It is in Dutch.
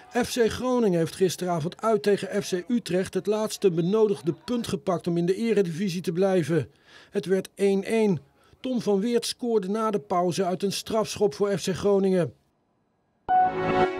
FC Groningen heeft gisteravond uit tegen FC Utrecht het laatste benodigde punt gepakt om in de eredivisie te blijven. Het werd 1-1. Tom van Weert scoorde na de pauze uit een strafschop voor FC Groningen.